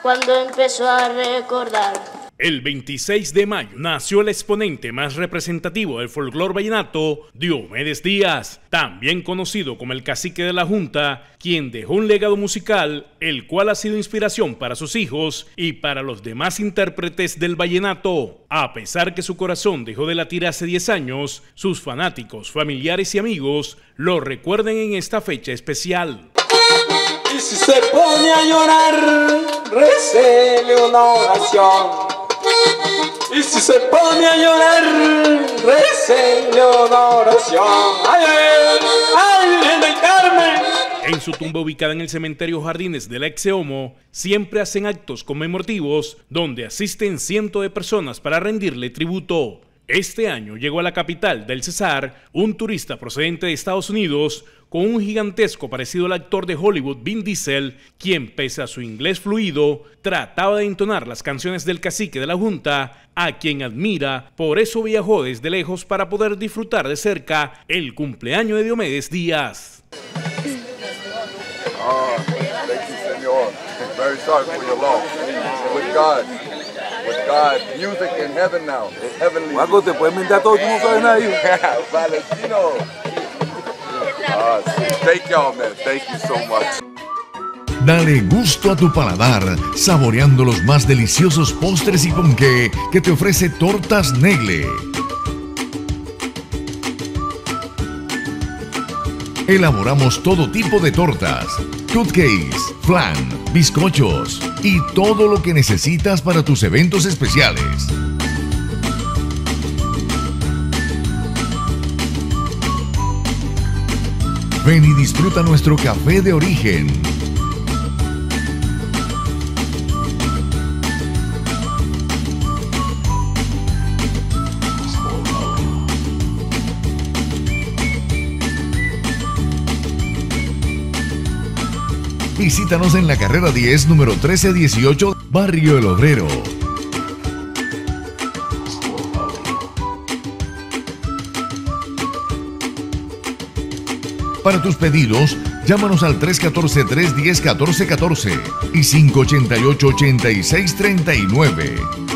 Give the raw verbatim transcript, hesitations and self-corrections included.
cuando empezó a recordar. El veintiséis de mayo nació el exponente más representativo del folclore vallenato, Diomedes Díaz, también conocido como el Cacique de la Junta, quien dejó un legado musical, el cual ha sido inspiración para sus hijos y para los demás intérpretes del vallenato. A pesar que su corazón dejó de latir hace diez años, sus fanáticos, familiares y amigos lo recuerdan en esta fecha especial. Y si se pone a llorar, recele una oración. Y si se pone a llorar, recele una oración. ¡Ay, ay, ay, Virgen del Carmen! En su tumba ubicada en el cementerio Jardines del Exeomo, siempre hacen actos conmemorativos donde asisten cientos de personas para rendirle tributo. Este año llegó a la capital del Cesar un turista procedente de Estados Unidos con un gigantesco parecido al actor de Hollywood Vin Diesel, quien pese a su inglés fluido, trataba de entonar las canciones del Cacique de la Junta, a quien admira, por eso viajó desde lejos para poder disfrutar de cerca el cumpleaños de Diomedes Díaz. Oh, thank you, Señor. Very sorry for your loss. With God. With God, music in heaven now. Heavenly. Marco, te puedes mentir a todos, tú no sabes nada. Valentino. Uh, thank y'all, man. Thank you so much. Dale gusto a tu paladar, saboreando los más deliciosos postres y ponqué que te ofrece Tortas Negle. Elaboramos todo tipo de tortas, cupcakes, flan, bizcochos y todo lo que necesitas para tus eventos especiales. Ven y disfruta nuestro café de origen. Visítanos en la carrera diez, número trece dieciocho, Barrio El Obrero. Para tus pedidos, llámanos al tres uno cuatro, tres uno cero, uno cuatro uno cuatro y cinco ocho ocho, ocho seis tres nueve.